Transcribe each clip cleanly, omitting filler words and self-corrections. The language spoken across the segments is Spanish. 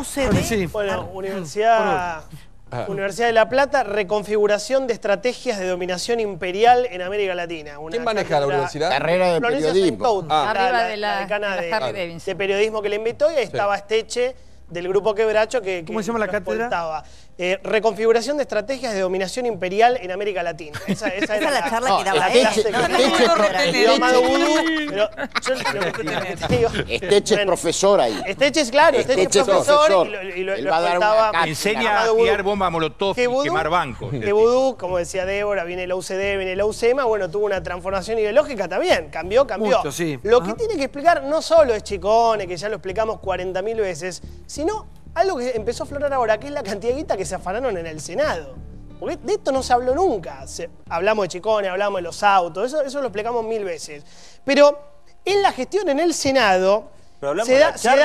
UCD? Sí. Bueno, Universidad de La Plata, reconfiguración de estrategias de dominación imperial en América Latina. ¿Quién maneja la universidad? Carrera de Florencia periodismo. Saintout, Arriba de la decana Harley Davidson. de periodismo que le invitó, y ahí estaba Esteche, del grupo Quebracho, que ¿Cómo se llama la cátedra? escoltaba. Reconfiguración de estrategias de dominación imperial en América Latina. Esa Esa era es la charla que daba él. Amado Vudú, pero yo lo que te digo... Esteche es profesor ahí. Esteche es claro, Esteche es profesor y lo Él va a dar escoltaba. una cátedra. Enseña a tirar bomba molotov y quemar bancos. Que Vudú, como decía Débora, viene la UCD, viene la UCEMA, bueno, tuvo una transformación ideológica también, cambió. Mucho, sí. Lo que tiene que explicar no solo es Chicone, que ya lo explicamos 40.000 veces, sino algo que empezó a aflorar ahora, que es la cantidad de guita que se afanaron en el Senado. Porque de esto no se habló nunca. Hablamos de Chicone, hablamos de los autos, eso lo explicamos 1000 veces. Pero en la gestión en el Senado... Se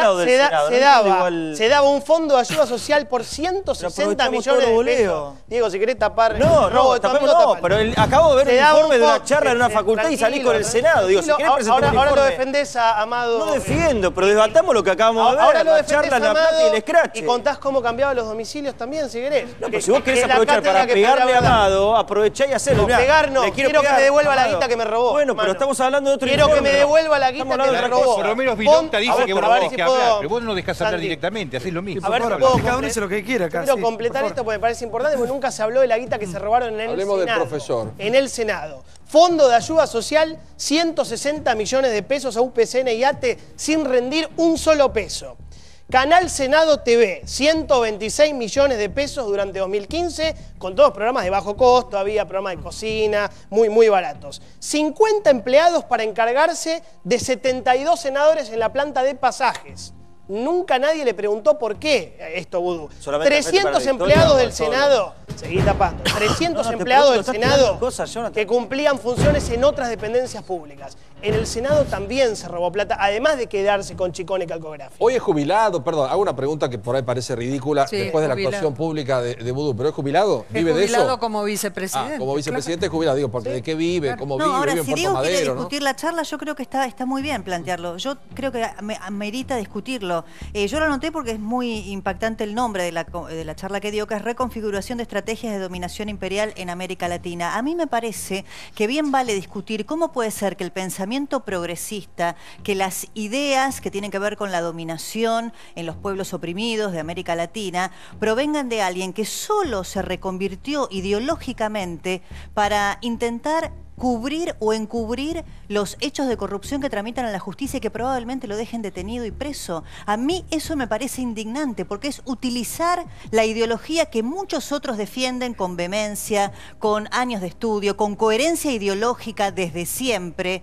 daba un fondo de ayuda social por 160 millones de pesos. Diego, si querés tapar... No, pero acabo de ver un informe de una charla en una facultad y salí con el Senado. Digo, si querés presentar un informe... Ahora lo defendés a Amado... No defiendo, pero debatamos lo que acabamos de ver. Ahora lo la defendés charla en a La Plata y el Amado escrache. y contás cómo cambiaban los domicilios también, si querés. No, pero si vos querés aprovechar para pegarle a Amado, aprovechá y hacelo. No, pegar no, quiero que me devuelva la guita que me robó. Bueno, pero estamos hablando de otro informe. Quiero que me devuelva la guita que me robó. Por lo menos Vilota dice que vos no tenés que hablar, pero vos no dejás hablar directamente, hacés lo mismo. A ver si puedo cada uno dice lo que quiera acá. Quiero completar esto porque me parece importante, porque nunca se habló de la guita que se robaron en el Senado. Hablemos del profesor. En el Senado. Fondo de ayuda social, 160 millones de pesos a UPCN y ATE sin rendir un solo peso. Canal Senado TV, 126 millones de pesos durante 2015, con todos programas de bajo costo, había programas de cocina, muy baratos. 50 empleados para encargarse de 72 senadores en la planta de pasajes. Nunca nadie le preguntó por qué esto, Vudú. 300 empleados del Senado, seguí tapando, 300 empleados del Senado que cumplían funciones en otras dependencias públicas. En el Senado también se robó plata, además de quedarse con Chicone Calcográfico. Hoy es jubilado, perdón, hago una pregunta que por ahí parece ridícula después de la actuación pública de Vudú, pero ¿es jubilado? ¿Vive de eso? Es jubilado como vicepresidente. Como vicepresidente es jubilado, digo, porque ¿de qué vive? ¿Cómo vive? Ahora, ¿Vive en si Puerto Diego Madero? quiere discutir la charla, yo creo que está muy bien plantearlo. Yo creo que amerita discutirlo. Yo lo anoté porque es muy impactante el nombre de la charla que dio, que es Reconfiguración de Estrategias de Dominación Imperial en América Latina. A mí me parece que bien vale discutir cómo puede ser que el pensamiento progresista, que las ideas que tienen que ver con la dominación en los pueblos oprimidos de América Latina provengan de alguien que solo se reconvirtió ideológicamente para intentar cubrir o encubrir los hechos de corrupción que tramitan a la justicia y que probablemente lo dejen detenido y preso. A mí eso me parece indignante porque es utilizar la ideología que muchos otros defienden con vehemencia, con años de estudio, con coherencia ideológica desde siempre,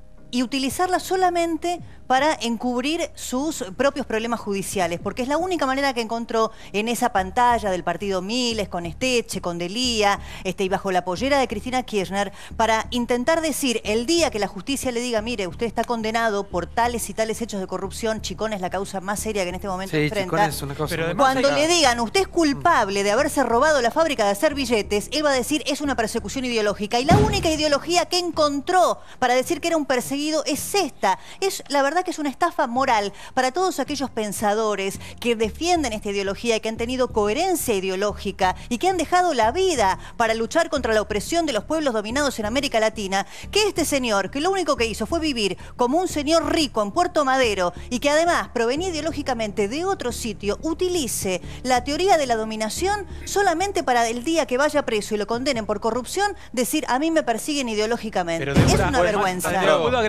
y utilizarla solamente para encubrir sus propios problemas judiciales, porque es la única manera que encontró en esa pantalla del partido Miles, con Esteche, con Delía, y bajo la pollera de Cristina Kirchner, para intentar decir, el día que la justicia le diga, mire, usted está condenado por tales y tales hechos de corrupción, Chicone es la causa más seria que en este momento enfrenta. Es una cosa Cuando le digan, usted es culpable de haberse robado la fábrica de hacer billetes, él va a decir, es una persecución ideológica. Y la única ideología que encontró para decir que era un perseguido es esta. Es la verdad que es una estafa moral para todos aquellos pensadores que defienden esta ideología y que han tenido coherencia ideológica y que han dejado la vida para luchar contra la opresión de los pueblos dominados en América Latina, que este señor, que lo único que hizo fue vivir como un señor rico en Puerto Madero y que además provenía ideológicamente de otro sitio, utilice la teoría de la dominación solamente para el día que vaya preso y lo condenen por corrupción, decir, a mí me persiguen ideológicamente. Es una vergüenza.